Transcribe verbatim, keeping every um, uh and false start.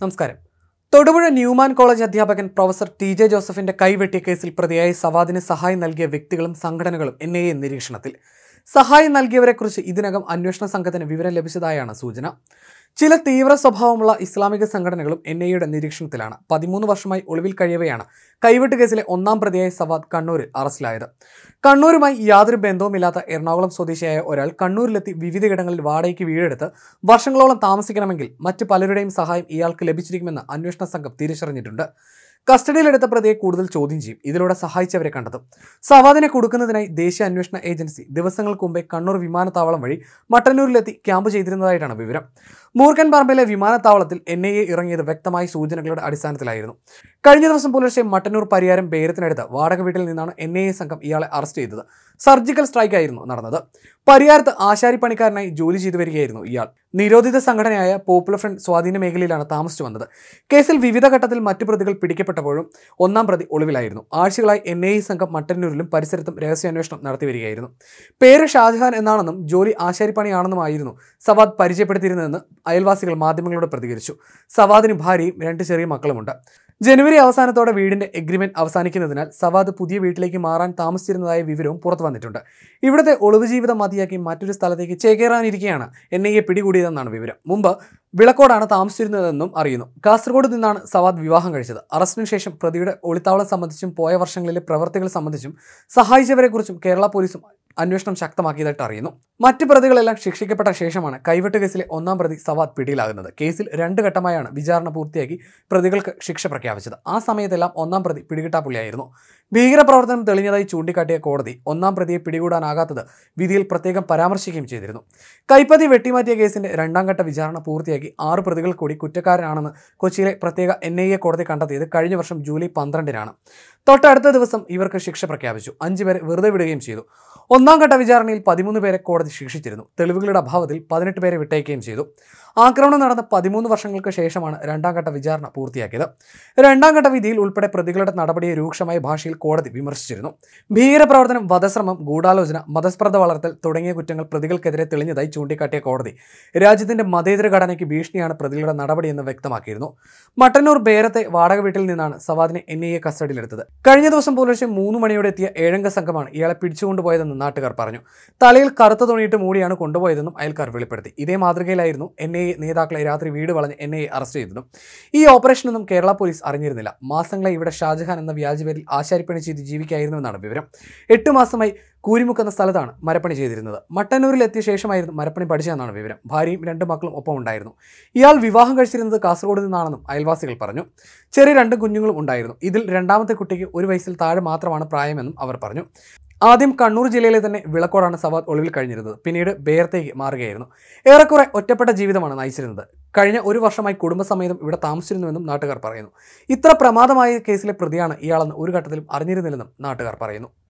നമസ്കാരം. Thodupuzha Newman college അധ്യാപകൻ professor T J ജോസഫിന്റെ കൈവെട്ടിയ കേസിൽ പ്രതിയായി സവാദിന് സഹായം നൽകിയ വ്യക്തികളും സംഘടനകളും എൻ ഐ എ നിരീക്ഷണത്തിൽ. സഹായം നൽകിയവരെക്കുറിച്ച് ഇതിനകം അന്വേഷണ സംഘത്തിന് വിവരം ലഭിച്ചതായാണ് സൂചന. ചില തീവ്ര സ്വഭാവമുള്ള ഇസ്ലാമിക സംഘടനകളും എൻ ഐ എയുടെ നിരീക്ഷണത്തിലാണ്. പതിമൂന്ന് വർഷമായി ഒളിവിൽ കഴിയവെയാണ് കൈവെട്ട് കേസിലെ ഒന്നാം പ്രതിയായ സവാദ് കണ്ണൂരിൽ അറസ്റ്റിലായത്. കണ്ണൂരുമായി യാതൊരു ബന്ധവുമില്ലാത്ത എറണാകുളം സ്വദേശിയായ ഒരാൾ കണ്ണൂരിലെത്തി വിവിധയിടങ്ങളിൽ വാടകയ്ക്ക് വീടെടുത്ത് വർഷങ്ങളോളം താമസിക്കണമെങ്കിൽ മറ്റു പലരുടെയും സഹായം ഇയാൾക്ക് ലഭിച്ചിരിക്കുമെന്ന് അന്വേഷണ സംഘം തിരിച്ചറിഞ്ഞിട്ടുണ്ട്. കസ്റ്റഡിയിലെടുത്ത പ്രതിയെ കൂടുതൽ ചോദ്യം ചെയ്യും. ഇതിലൂടെ സഹായിച്ചവരെ കണ്ടെത്തും. സവാദിനെ കൊടുക്കുന്നതിനായി ദേശീയ അന്വേഷണ ഏജൻസി ദിവസങ്ങൾക്ക് മുമ്പേ കണ്ണൂർ വിമാനത്താവളം വഴി മട്ടന്നൂരിലെത്തി ക്യാമ്പ് ചെയ്തിരുന്നതായിട്ടാണ് വിവരം. മൂർക്കൻ പറമ്പിലെ വിമാനത്താവളത്തിൽ എൻ ഐ എ ഇറങ്ങിയത് വ്യക്തമായ സൂചനകളുടെ അടിസ്ഥാനത്തിലായിരുന്നു. കഴിഞ്ഞ ദിവസം പുലർച്ചെ മട്ടന്നൂർ പരിയാരം ബേരത്തിനടുത്ത് വാടക വീട്ടിൽ നിന്നാണ് എൻ ഐ എ സംഘം ഇയാളെ അറസ്റ്റ് ചെയ്തത്. സർജിക്കൽ സ്ട്രൈക്ക് ആയിരുന്നു നടന്നത്. പരിയാരത്ത് ആശാരിപ്പണിക്കാരനായി ജോലി ചെയ്തു വരികയായിരുന്നു ഇയാൾ. നിരോധിത സംഘടനയായ പോപ്പുലർ ഫ്രണ്ട് സ്വാധീന മേഖലയിലാണ് താമസിച്ചു വന്നത്. കേസിൽ വിവിധ ഘട്ടത്തിൽ മറ്റു പ്രതികൾ പിടിക്കപ്പെട്ടപ്പോഴും ഒന്നാം പ്രതി ഒളിവിലായിരുന്നു. ആഴ്ചകളായി എൻ ഐ എ സംഘം മട്ടന്നൂരിലും പരിസരത്തും രഹസ്യാന്വേഷണം നടത്തി വരികയായിരുന്നു. പേര് ഷാജഹാൻ എന്നാണെന്നും ജോലി ആശാരിപ്പണിയാണെന്നുമായിരുന്നു സവാദ് പരിചയപ്പെടുത്തിയിരുന്നതെന്ന് അയൽവാസികൾ മാധ്യമങ്ങളോട് പ്രതികരിച്ചു. സവാദിന് ഭാര്യയും രണ്ട് ചെറിയ മക്കളുമുണ്ട്. ജനുവരി അവസാനത്തോടെ വീടിന്റെ എഗ്രിമെന്റ് അവസാനിക്കുന്നതിനാൽ സവാദ് പുതിയ വീട്ടിലേക്ക് മാറാൻ താമസിച്ചിരുന്നതായ വിവരവും പുറത്തു വന്നിട്ടുണ്ട്. ഇവിടുത്തെ ഒളിവ് ജീവിതം മതിയാക്കി മറ്റൊരു സ്ഥലത്തേക്ക് ചേക്കേറാനിരിക്കെയാണ് എൻ ഐ എ പിടികൂടിയതെന്നാണ് വിവരം. മുമ്പ് വിളക്കോടാണ് താമസിച്ചിരുന്നതെന്നും അറിയുന്നു. കാസർഗോഡ് നിന്നാണ് സവാദ് വിവാഹം കഴിച്ചത്. അറസ്റ്റിന് ശേഷം പ്രതിയുടെ ഒളിത്താവളം സംബന്ധിച്ചും പോയ വർഷങ്ങളിലെ പ്രവർത്തികൾ സംബന്ധിച്ചും സഹായിച്ചവരെക്കുറിച്ചും കേരള പോലീസും അന്വേഷണം ശക്തമാക്കിയതായിട്ട് അറിയുന്നു. മറ്റ് പ്രതികളെല്ലാം ശിക്ഷിക്കപ്പെട്ട ശേഷമാണ് കൈവെട്ട് കേസിലെ ഒന്നാം പ്രതി സവാദ് പിടിയിലാകുന്നത്. കേസിൽ രണ്ട് ഘട്ടമായാണ് വിചാരണ പൂർത്തിയാക്കി പ്രതികൾക്ക് ശിക്ഷ പ്രഖ്യാപിച്ചത്. ആ സമയത്തെല്ലാം ഒന്നാം പ്രതി പിടികിട്ടാപ്പുള്ളിയായിരുന്നു. ഭീകരപ്രവർത്തനം തെളിഞ്ഞതായി ചൂണ്ടിക്കാട്ടിയ കോടതി ഒന്നാം പ്രതിയെ പിടികൂടാനാകാത്തത് വിധിയിൽ പ്രത്യേകം പരാമർശിക്കുകയും ചെയ്തിരുന്നു. കൈപ്പതി വെട്ടിമാറ്റിയ കേസിന്റെ രണ്ടാം ഘട്ട വിചാരണ പൂർത്തിയാക്കി ആറ് പ്രതികൾ കൂടി കുറ്റക്കാരനാണെന്ന് കൊച്ചിയിലെ പ്രത്യേക എൻ ഐ എ കോടതി കണ്ടെത്തിയത് കഴിഞ്ഞ വർഷം ജൂലൈ പന്ത്രണ്ടിനാണ്. തൊട്ടടുത്ത ദിവസം ഇവർക്ക് ശിക്ഷ പ്രഖ്യാപിച്ചു. അഞ്ചുപേരെ വെറുതെ വിടുകയും ചെയ്തു. ഒന്നാം ഘട്ട വിചാരണയിൽ പതിമൂന്ന് പേരെ കോടതി ശിക്ഷിച്ചിരുന്നു. തെളിവുകളുടെ അഭാവത്തിൽ പതിനെട്ട് പേരെ വിട്ടയക്കുകയും ചെയ്തു. ആക്രമണം നടന്ന പതിമൂന്ന് വർഷങ്ങൾക്ക് ശേഷമാണ് രണ്ടാം ഘട്ട വിചാരണ പൂർത്തിയാക്കിയത്. രണ്ടാം ഘട്ട വിധിയിൽ ഉൾപ്പെടെ പ്രതികളുടെ നടപടിയെ രൂക്ഷമായ ഭാഷയിൽ കോടതി വിമർശിച്ചിരുന്നു. ഭീകരപ്രവർത്തനം, വധശ്രമം, ഗൂഢാലോചന, മതസ്പർദ്ധ വളർത്തൽ തുടങ്ങിയ കുറ്റങ്ങൾ പ്രതികൾക്കെതിരെ തെളിഞ്ഞതായി ചൂണ്ടിക്കാട്ടിയ കോടതി രാജ്യത്തിന്റെ മതേതര ഘടനയ്ക്ക് ഭീഷണിയാണ് പ്രതികളുടെ നടപടിയെന്ന് വ്യക്തമാക്കിയിരുന്നു. മട്ടന്നൂർ ബേരത്തെ വാടക വീട്ടിൽ നിന്നാണ് സവാദിനെ എൻ ഐ എ കസ്റ്റഡിയിലെടുത്തത്. കഴിഞ്ഞ ദിവസം പുലർച്ചെ മൂന്ന് മണിയോടെ എത്തിയ ഏഴംഗ സംഘമാണ് ഇയാളെ പിടിച്ചുകൊണ്ടുപോയതെന്ന് നാട്ടുകാർ പറഞ്ഞു. തലയിൽ കറുത്ത തുണിയിട്ട് മൂടിയാണ് കൊണ്ടുപോയതെന്നും അയൽക്കാർ വെളിപ്പെടുത്തി. ഇതേ മാതൃകയിലായിരുന്നു എൻ ഐ എ നേതാക്കളെ രാത്രി വീട് വളഞ്ഞ് എൻ ഐ എ അറസ്റ്റ് ചെയ്തതും. ഈ ഓപ്പറേഷനൊന്നും കേരള പോലീസ് അറിഞ്ഞിരുന്നില്ല. മാസങ്ങളെ ഇവിടെ ഷാജഹാൻ എന്ന വ്യാജപേരിൽ ആശാരിപ്പണി ചെയ്ത് ജീവിക്കായിരുന്നുവെന്നാണ് വിവരം. എട്ട് മാസമായി കൂരിമുക്ക് എന്ന സ്ഥലത്താണ് മരപ്പണി ചെയ്തിരുന്നത്. മട്ടന്നൂരിൽ എത്തിയ ശേഷമായിരുന്നു മരപ്പണി പഠിച്ചതെന്നാണ് വിവരം. ഭാര്യയും രണ്ട് മക്കളും ഒപ്പം ഉണ്ടായിരുന്നു. ഇയാൾ വിവാഹം കഴിച്ചിരുന്നത് കാസർഗോഡ് നിന്നാണെന്നും അയൽവാസികൾ പറഞ്ഞു. ചെറിയ രണ്ട് കുഞ്ഞുങ്ങളും ഉണ്ടായിരുന്നു. ഇതിൽ രണ്ടാമത്തെ കുട്ടിക്ക് ഒരു വയസ്സിൽ താഴെ മാത്രമാണ് പ്രായമെന്നും അവർ പറഞ്ഞു. ആദ്യം കണ്ണൂർ ജില്ലയിലെ തന്നെ വിളക്കോടാണ് സവാദ് ഒളിവിൽ കഴിഞ്ഞിരുന്നത്. പിന്നീട് ബേരത്തേക്ക് മാറുകയായിരുന്നു. ഏറെക്കുറെ ഒറ്റപ്പെട്ട ജീവിതമാണ് നയിച്ചിരുന്നത്. കഴിഞ്ഞ ഒരു വർഷമായി കുടുംബസമേതം ഇവിടെ താമസിച്ചിരുന്നുവെന്നും നാട്ടുകാർ പറയുന്നു. ഇത്ര പ്രമാദമായ കേസിലെ പ്രതിയാണ് ഇയാളെന്ന് ഒരു ഘട്ടത്തിലും അറിഞ്ഞിരുന്നില്ലെന്നും നാട്ടുകാർ പറയുന്നു.